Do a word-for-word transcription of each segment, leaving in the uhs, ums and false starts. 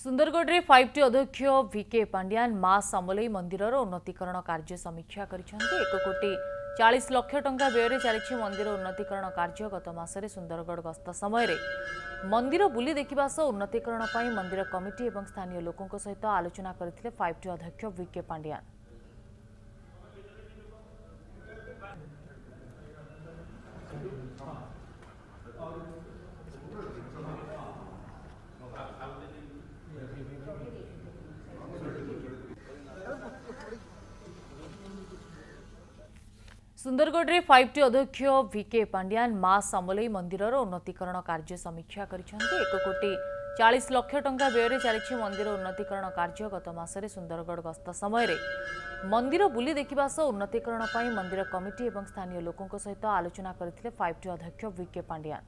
सुंदरगढ़ में five T अध्यक्ष V K Pandian मां समलई मंदिर उन्नतीकरण कार्य समीक्षा कर एक कोटी चालीस लक्ष टंका व्यय चली मंदिर उन्नतीकरण कार्य गत मासरे सुंदरगढ़ गस्त समय मंदिर बुली देखा सह उन्नतीकरण पर मंदिर कमिटी और स्थानीय लोकों सहित आलोचना करते फाइव टी अध्यक्ष वीके पांड्यान। सुंदरगढ़ में फाइव टी अध्यक्ष वीके पांड्यान मां समलई मंदिर उन्नतीकरण कार्य समीक्षा कर एक कोटी चालीस लक्ष टंका व्यय चली मंदिर उन्नतीकरण कार्य गत मासरे सुंदरगढ़ गस्त समय मंदिर बुली देखा सह उन्नतीकरण पर मंदिर कमिटी और स्थानीय लोकों सहित आलोचना करते फाइव टी अध्यक्ष वीके पांड्यान।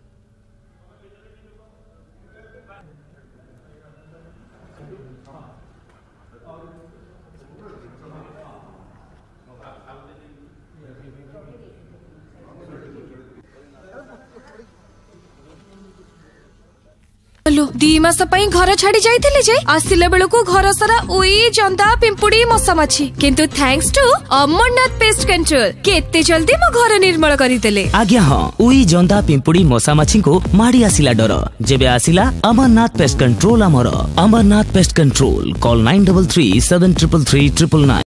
दी मास घर छाड़ी जाइथिले जे आसिले बेलको घर सारा ओई जंदा पिंपुड़ी मशा माछी किंतु thanks to Amarnath pest control केते जल्दी मो घर निर्मल करि देले। आज्ञा हां ओई जंदा पिंपुड़ी मशा माछी को माडी आसिला डर जेबे आसिला Amarnath pest control. Amar Amarnath pest control call nine three three seven three three triple nine.